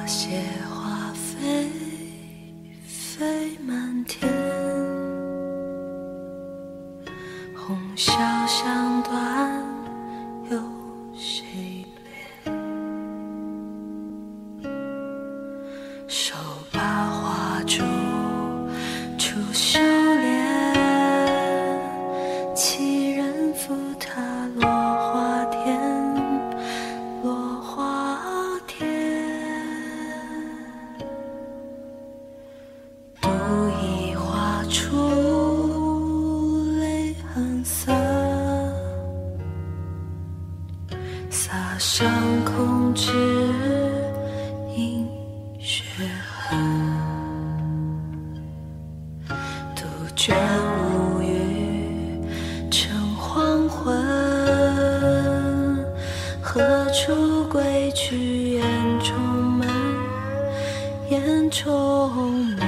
些花飞飞满天，红消香断，有谁怜？手把花烛出绣帘，七人扶她落花田，落花田。独倚花出泪痕色，洒上空只映血痕。杜鹃无语成黄昏，何处归去？眼中门，眼中门。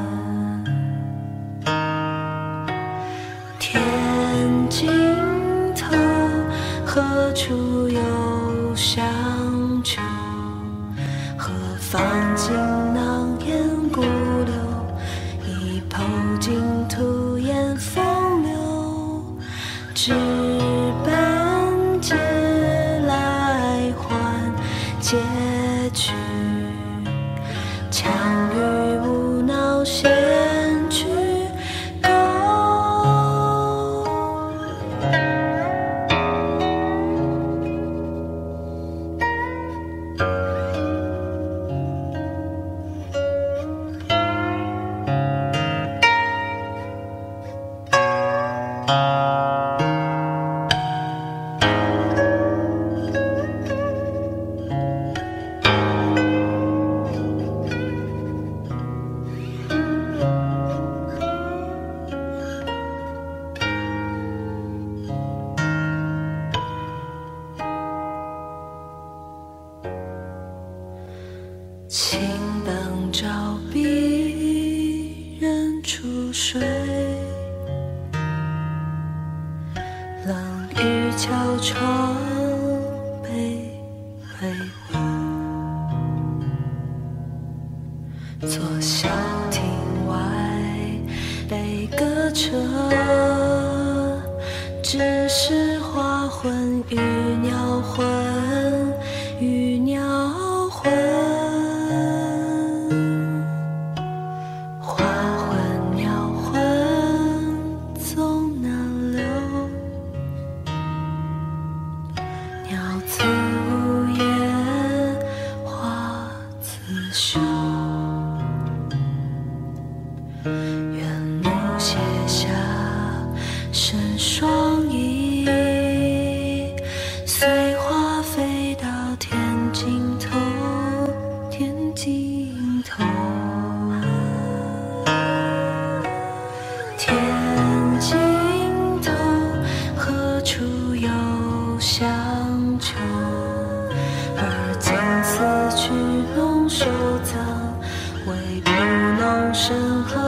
天尽头，何处有香丘？何方锦囊掩孤柳？一抔净土掩风流。只本借来还结局，强于无脑闲去狗。青灯照壁人初睡，冷雨敲窗被微温。坐小亭外悲歌彻，只是花魂与鸟魂，与鸟魂。花魂鸟魂总难留，鸟自无言，花自羞。愿怒写下生双翼，随花飞到天尽头，天尽头。天尽头，何处有香丘？而今此去龙收藏，唯不弄身后。